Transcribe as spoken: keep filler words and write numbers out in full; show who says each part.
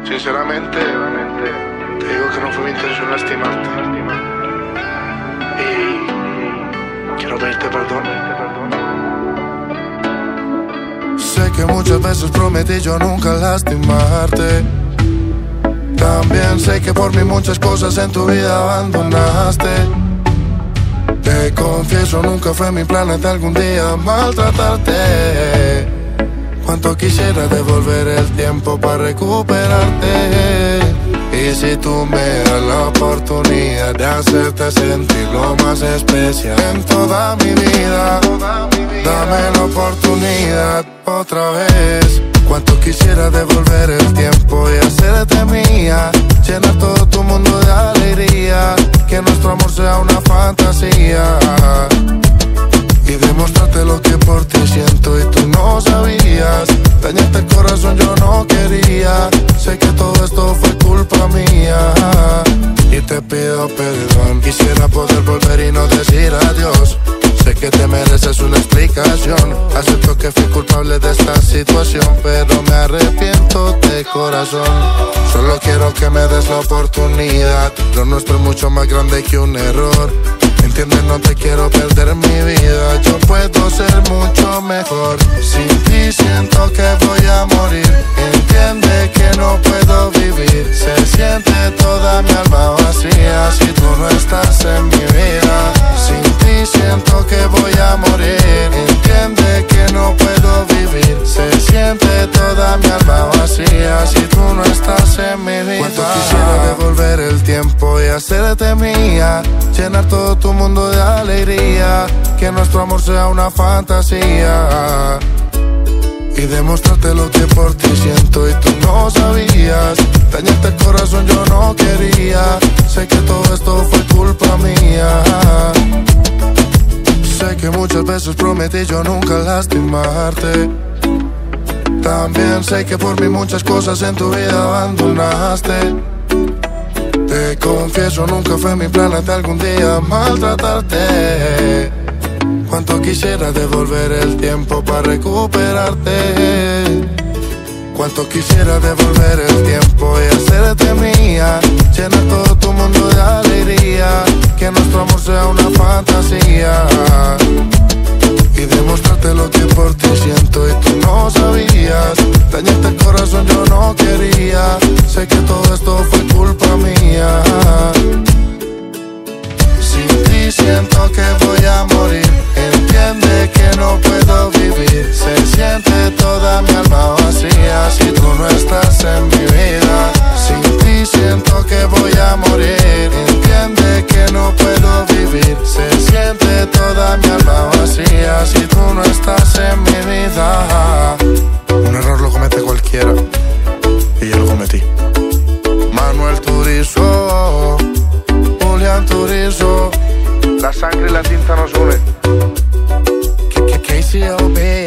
Speaker 1: Sinceramente, te digo que no fue mi intención lastimarte. Y quiero pedirte perdón.
Speaker 2: Sé que muchas veces prometí yo nunca lastimarte. También sé que por mí muchas cosas en tu vida abandonaste. Te confieso, nunca fue mi plan de algún día maltratarte. Cuánto quisiera devolver el tiempo para recuperarte. Y si tú me das la oportunidad de hacerte sentir lo más especial en toda mi vida, dame la oportunidad otra vez. Cuánto quisiera devolver el tiempo y hacerte mía, llenar todo tu mundo de alegría, que nuestro amor sea una fantasía y demostrarte lo que por ti siento y tú no sabías. Dañarte el corazón yo no quería. Sé que todo esto fue culpa mía y te pido perdón. Quisiera poder volver y no decir adiós. Sé que te mereces una explicación. Acepto que fui culpable de esta situación, pero me arrepiento de corazón. Solo quiero que me des la oportunidad. Lo nuestro es mucho más grande que un error. Entiendes, no te quiero perder mi vida. Yo puedo ser mucho mejor. Sin ti siento que voy a morir. Entiende que no puedo vivir. Se siente toda mi alma vacía si tú no estás en mi vida. Sin ti siento que voy a morir. Entiende que no puedo vivir. Se siente toda mi alma vacía si tú no estás en mi vida. Cuánto quisiera devolver el tiempo y hacerte mía, llenar todo tu mundo de alegría, que nuestro amor sea una fantasía y demostrarte lo que por ti siento y tú no sabías. Dañarte el corazón yo no quería. Sé que todo esto fue culpa mía. Sé que muchas veces prometí yo nunca lastimarte. También sé que por mí muchas cosas en tu vida abandonaste. Te confieso, nunca fue mi plan de algún día maltratarte. Cuánto quisiera devolver el tiempo para recuperarte. Cuánto quisiera devolver el tiempo y hacerte mía, llenar todo tu mundo de alegría, que nuestro amor sea una fantasía y demostrarte lo que por ti siento y tú no sabías. Dañarte el corazón yo no quería. Sé que todo esto fue culpa mía. Sin ti siento que voy a morir. Entiende que no puedo vivir. Se siente toda mi alma vacía si tú no estás en mi vida. Sin ti siento que voy a morir. Entiende que no puedo vivir. Se siente toda mi alma vacía si tú no estás en mi vida. Un error lo comete cualquiera y yo lo cometí. Manuel Turizo, Julián Turizo.
Speaker 1: La sangre y la tinta nos unen.
Speaker 2: K C O B.